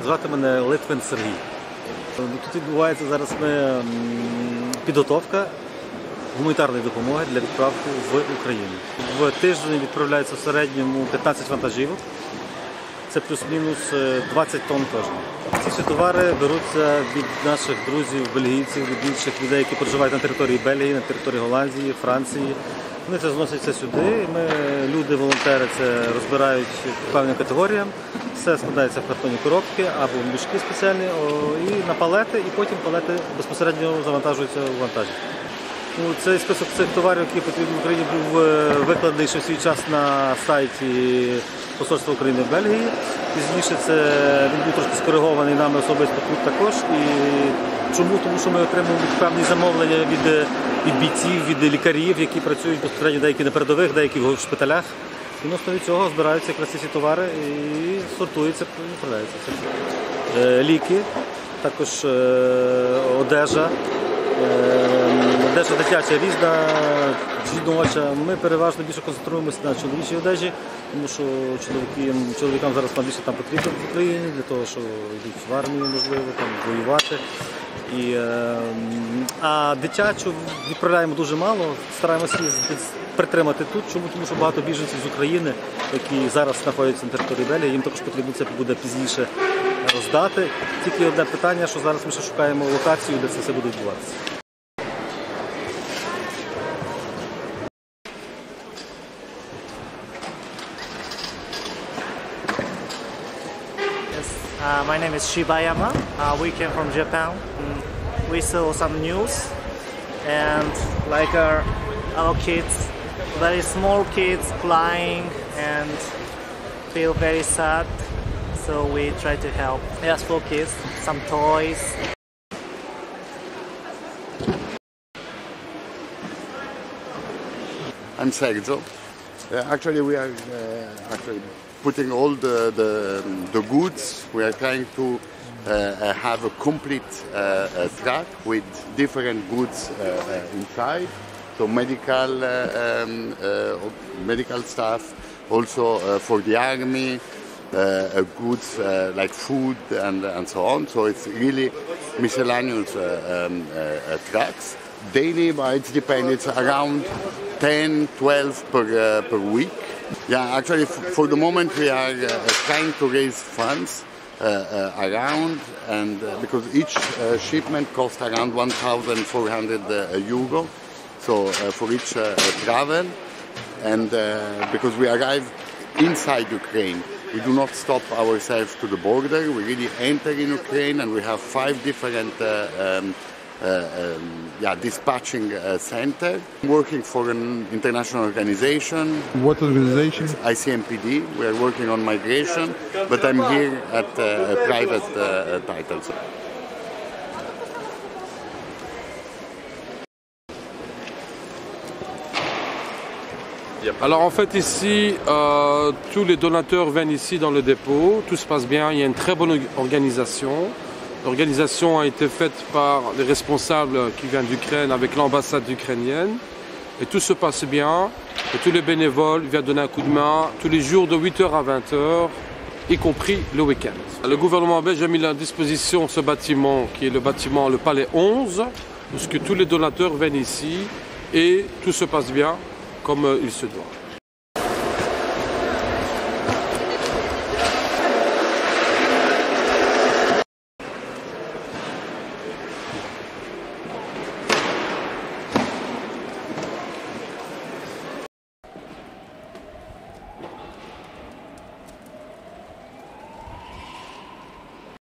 Звати мене Литвин Сергій. Тут відбувається зараз підготовка гуманітарної допомоги для відправки в Україну. В тиждень відправляється в середньому 15 вантажівок. Це плюс-мінус 20 тонн кожного. Ці всі товари беруться від наших друзів, бельгійців, від інших людей, які проживають на території Бельгії, на території Голландії, Франції. Вони це зносяться сюди. Люди, волонтери, це розбирають по певним категоріям. Все складається в картонні коробки або в мішки спеціальні, і на палети, і потім палети безпосередньо завантажуються у вантажі. Цей список цих товарів, які потрібні в Україні, був викладений ще в свій час на сайті Посольства України в Бельгії. Пізніше він був трошки скоригований нами особисто тут також. І чому? Тому що ми отримуємо певні замовлення від бійців, від лікарів, які працюють безпосередньо деякі на передових, деякі в шпиталях. І на основі цього збираються якраз ці товари і сортуються, відправляються. Ліки, також одежа. Одежа дитяча різна, жіноча. Ми переважно більше концентруємося на чоловічій одежі, тому що чоловікам зараз більше там потрібно в Україні, для того, що йдуть в армію, можливо, там, воювати. А дитячу відправляємо дуже мало, стараємося її притримати тут. Чому? Тому що багато біженців з України, які зараз знаходяться на території Бельгії, їм також потрібно це буде пізніше роздати. Тільки одне питання, що зараз ми ще шукаємо локацію, де це все буде відбуватися. My name is Shibayama. We came from Japan. We saw some news, and like our kids, very small kids crying and feel very sad. So we try to help. Yes, for kids, some toys. I'm Sergio. Actually, we are putting all the goods. We are trying to have a complete truck with different goods inside. So medical stuff, also for the army, goods like food and so on. So it's really miscellaneous trucks. Daily, but it depends. It's around 10, 12 per week. Yeah, actually, for the moment, we are trying to raise funds around, and because each shipment costs around 1,400 euro, so for each travel, and because we arrive inside Ukraine, we do not stop ourselves to the border. We really enter in Ukraine, and we have 5 different dispatching center. I'm working for an international organization. What organization? ICMPD. We are working on migration, but I'm here at private titles. Alors en fait ici, tous les donateurs viennent ici dans le dépôt, tout se passe bien, il y a une très bonne organisation. L'organisation a été faite par les responsables qui viennent d'Ukraine avec l'ambassade ukrainienne. Et tout se passe bien. Et tous les bénévoles viennent donner un coup de main tous les jours de 8h à 20h, y compris le week-end. Le gouvernement belge a mis à disposition ce bâtiment qui est le bâtiment, le Palais 11, parce que tous les donateurs viennent ici et tout se passe bien comme il se doit.